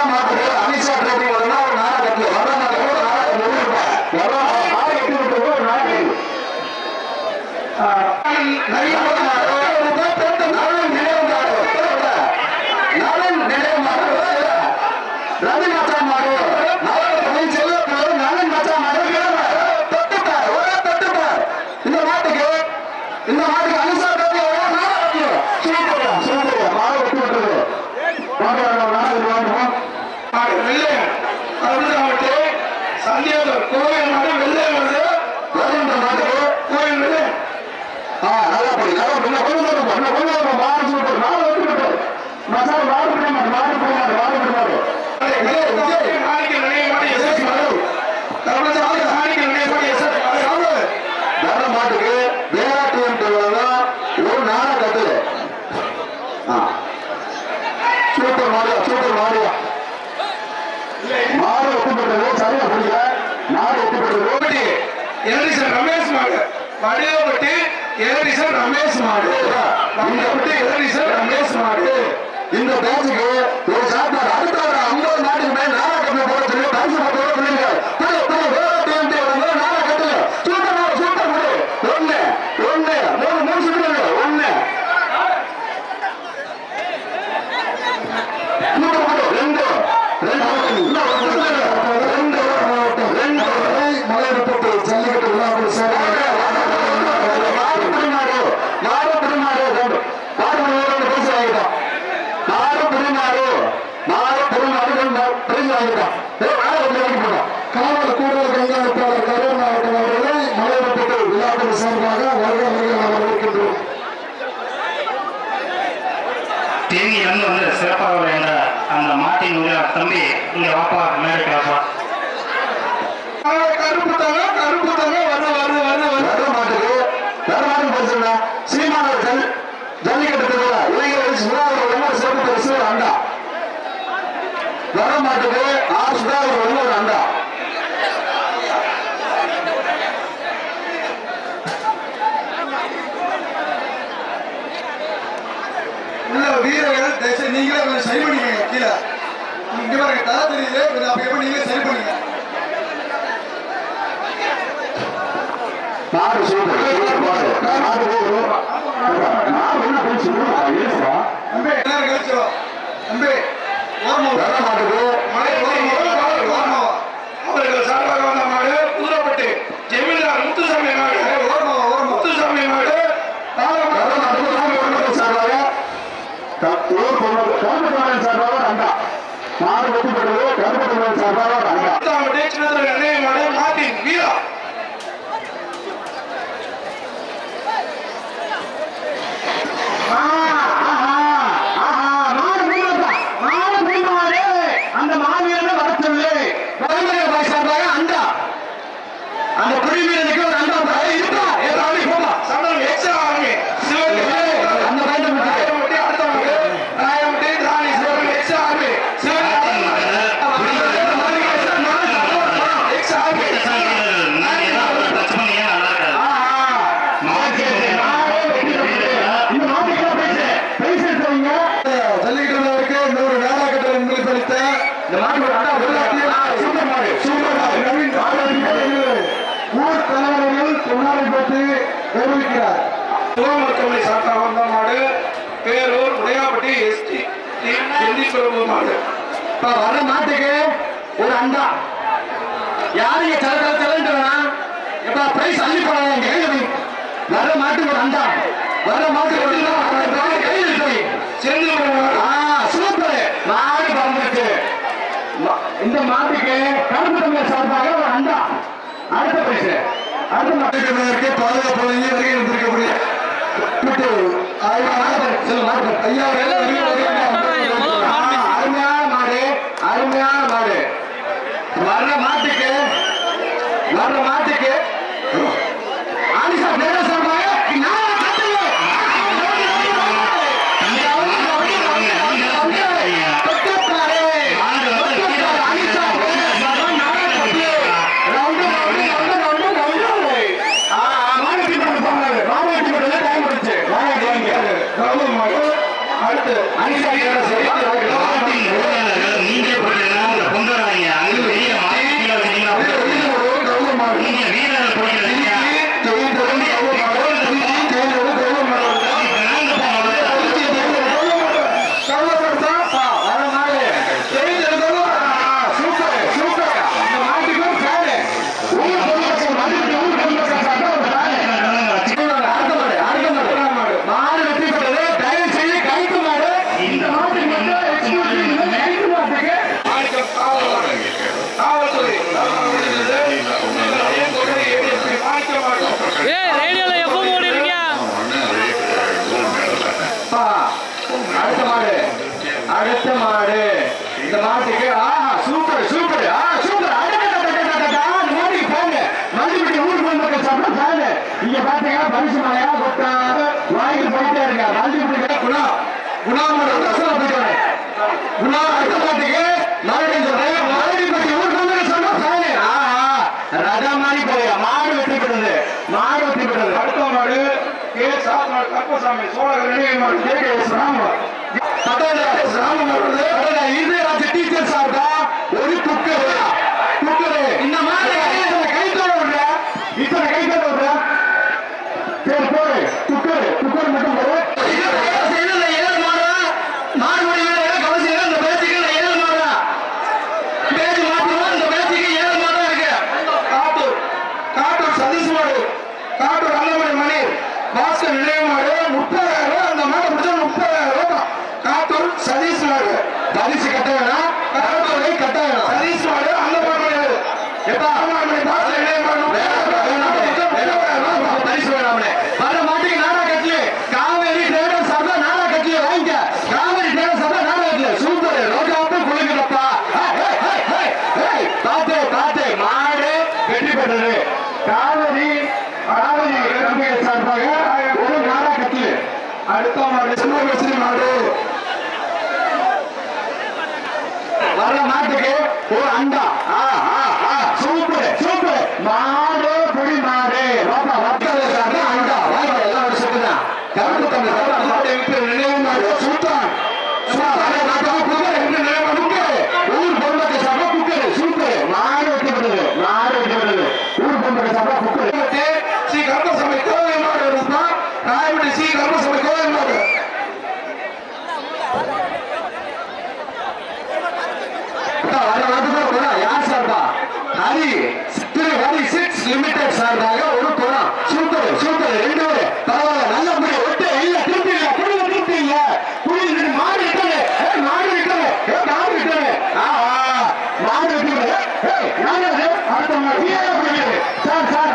இந்த பேச்சுக்கு ஒரு சாப்பாடு அடுத்த ஒரு 50 நாட்டுக்கு மேல நாடகத்துல போட சொல்லி பரிசு போட்டு சொல்லுங்க. நாடகத்துல சூப்பர் சூப்பர் ஒண்ணு ஒண்ணு மூணு சொல்லுங்க ஒண்ணு ரெண்டு மலையப்பட்டு ஜல்லிக்கட்டு காவல் கூடுதல் கண்காணிப்பாளர் கரூர் மாவட்டம் அவர்களை மலையப்பட்டு விழாக்கள் சார்பாக வரவேற்கின்றோம். தேனியிலிருந்து வந்து சிறப்பாக என்ற அந்த மாட்டின் தம்பி இங்க வாப்பா மேடைக்கு வாப்பா. கருப்பு தாங்க வர மாட்டுக்கு பரிசுனா சீமானவர்கள் ஜல்லிக்கட்டு திருவிழா இளைஞர்கள் சுதாகர் சிறப்பு பரிசு ஒரு அண்டா வர மாட்டுக்கு ஆர் சுதாகர் ஒரு அண்டா. வீரர்கள் நீங்களே கொஞ்சம் சரி பண்ணிக்கங்க. கீழே இங்க பாருங்க தலை தெரியுது, கொஞ்சம் அப்ப நீங்களே சரி பண்ணுங்க. மாடு சூப்பர் அவர்கள் சார்பாக வந்த மாடு புதுரப்பட்டு ஜெமீன்தார் முத்துசாமி மாடு முத்துசாமி மாடு சார்பாக அண்டா மாடு வெட்டிப்பட்டது கருப்பட்டு சார்பாக அண்டா மாடு மாட்டின் வீரா அந்த மாவீரனை வரச்சொல்லு சார்பாக அண்டா அந்த குடிமீனுக்கு ஒரு அண்டா இருக்கா பேரூர் உடையாப்பட்டி எஸ்டி மாடு வர மாட்டுக்கு ஒரு அண்டா யாருங்க பிரைஸ் அள்ளி போறாங்க. வர மாட்டுக்கு ஒரு அண்டா வர மாட்டுக்கு சூப்பர் மாடு பறந்துருக்கு. இந்த மாட்டுக்கு கருப்பு தமிழர் சார்பாக ஒரு அண்டா. அடுத்த பிரைஸ் அடுத்த மாட்டுக்கு பாதுகாப்பு வழங்கி வருகை இருந்திருக்கக்கூடிய அருமையான மாடு வர்ற மாட்டுக்கு ஆனிசா பேர சார்பாக மாடு மாட்டீங்க பரிசு மலையா கொட்டா வாங்கிட்டு போயிட்டே இருக்க வண்டி பிடிக்க குணா குணா அடுத்த மாட்டுக்கு மறுபடியும் சொல்றேன் மறுபடி ஊருக்கு வந்து சொன்னா ரதா மாதிரி போய் மாடு வெற்றி பெறுது மாடு வெற்றி பெறுது அடுத்த மாடு கே சாத்மாடு கற்பசாமி சோழர் நினைவு மாடு கே கே ராமர் டீச்சர் சார்பா ஒரு குக்கர் இந்த மாதிரி கைத்தோட விடுற இத்தனை கைத்தோட விடுற சரி போடு குக்கர் மட்டும் போடு பரிசு கட்ட வேணாம் கட்ட வேணாம் சதீஷ் மாடு அந்த பரிசு வேணாம்னே வர மாட்டுக்கு நாடா கட்டல காவேரி டிரைவர் சார்பா நாடா கட்டல வாங்கிக்க காவேரி டிரைவர் சார்பா நாடா கட்டல சூப்பர் ரோஜாப்பு குளிக்கிறப்பா பாத்து மாடு வெற்றி பெற்றது காவேரி கம்பெனி சார்பாக ஒரு நாடா கட்டல அடுத்த மாடு சின்ன மாடு வர்ற மாட்டுக்கு ஒரு அண்டா சூப்பர் மாடு புடி மாடு அண்டா எல்லாம் சொல்லுதான் கருப்பு தமிழ் மாடு விட்டு நினைவு மாடு சூப்பர் ஊர் பொருளுக்கு சாப்பிட குக்கர் சூப்பர் மாடு வைக்கப்படுது ஊர் பொருளுக்கு சாப்பிட குக்கர் ஸ்ரீ கருப்பசாமி கோவில் மாடு இருந்தான் ராயப்பட்டி ஸ்ரீ கருப்பசாமி கோவில் மாடு யார் சார்பா ஹரி லிமிடெட் சார்பாக ஒரு குணம் சூப்பர் 2 பரவாயில்ல நல்ல முறை ஒட்டு இல்ல திருப்பி இல்ல குடி மாடு விட்டது மாடு விட்டது சார்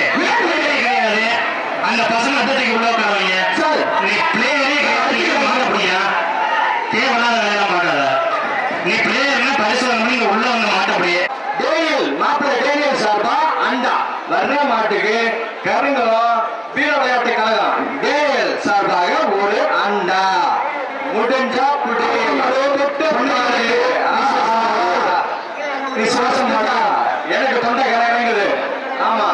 அந்த பசங்க அத்தனைக்கு உள்ள உட்காருவீங்க சார் நீ பிளேயரே மாற முடியா தேவையில்லாத வேலை மாட்டாத நீ பிளேயர்னா பரிசோதனை நீங்க உள்ள வந்து மாட்டப்படியே டேனியல் சார்பா அண்டா வர்ற மாட்டுக்கு கருங்கலம் வீர விளையாட்டு கழகம் டேனியல் சார்பாக ஒரு அண்டா முடிஞ்சா விசுவாசம் மாட்டா எனக்கு தொண்டை கரைங்குது ஆமா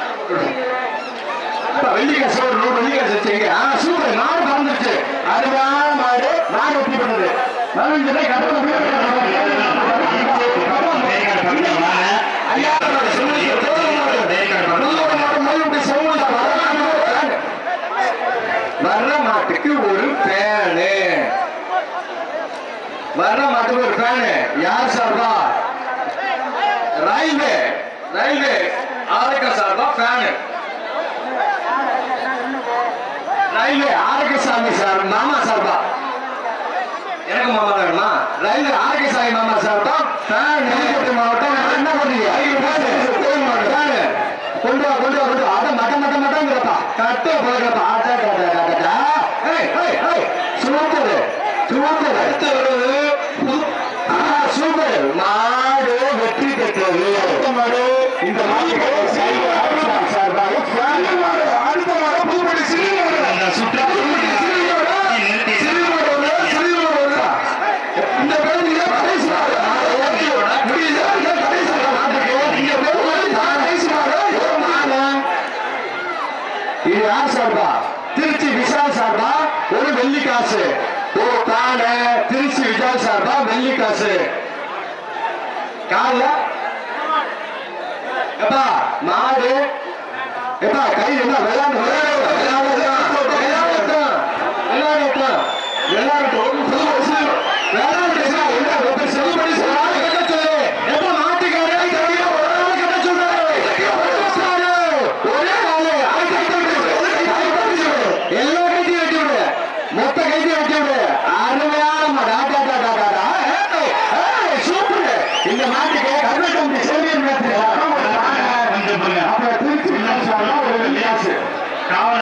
வெள்ளிக்காசு ஒரு 100 வெள்ளிக்காசு வச்சுங்க சூப்பர் மாடு பறந்துச்சு அதுதான் மாடு வெற்றி பண்ணது வர்ற மாட்டுக்கு ஒரு ஃபேனு யார் சார்பா ரயில்வே ஆரோக்கிய சார்பா ஃபேனு ரயில்வே ஆரோக்கியசாமி சார் மாமா சார்பா எனக்கு மாமா வேணுமா ரயில்வே ஆரோக்கியசாமி மாமா சார்பா மாவட்டம் என்ன பண்றீங்க கொண்டு வா அட மட்டங்கிறப்பா கட்டு போகிறப்பா சூப்பர் அடுத்து வருவது சூப்பர் மாடு வெற்றி பெற்றது மாடு இந்த மாடு சார்பாக அடுத்த மாடு பூப்படி இந்த பேர் இது யார் சார்பா திருச்சி விஷால் சார்பா ஒரு வெள்ளி காசு ஒரு பானை திருச்சி விஷால் சார்பா வெள்ளி காசு கால எப்பா மாடு எப்பா கை என்ன விளையாண்டு